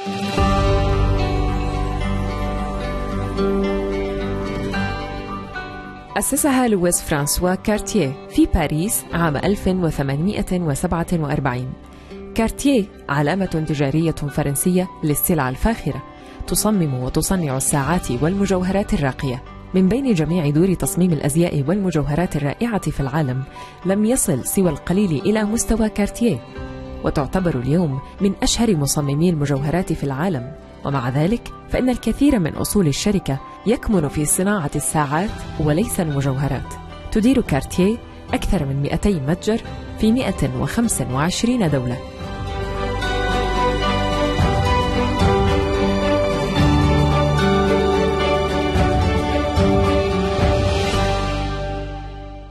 أسسها لويس فرانسوا كارتيه في باريس عام 1847. كارتيه علامة تجارية فرنسية للسلع الفاخرة، تصمم وتصنع الساعات والمجوهرات الراقية. من بين جميع دور تصميم الأزياء والمجوهرات الرائعة في العالم لم يصل سوى القليل إلى مستوى كارتيه، وتعتبر اليوم من أشهر مصممي المجوهرات في العالم. ومع ذلك فإن الكثير من أصول الشركة يكمن في صناعة الساعات وليس المجوهرات. تدير كارتيه أكثر من 200 متجر في 125 دولة.